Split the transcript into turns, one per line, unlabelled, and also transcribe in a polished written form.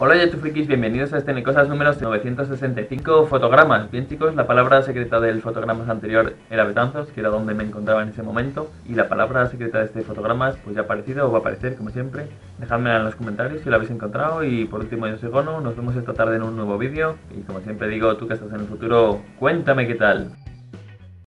Hola YouTubefrikis, bienvenidos a este Necosas número 965 fotogramas. Bien chicos, la palabra secreta del fotogramas anterior era Betanzos, que era donde me encontraba en ese momento. Y la palabra secreta de este fotogramas pues ya ha aparecido o va a aparecer como siempre. Dejadmela en los comentarios si la habéis encontrado. Y por último yo soy Gono, nos vemos esta tarde en un nuevo vídeo. Y como siempre digo, tú que estás en el futuro, cuéntame qué tal.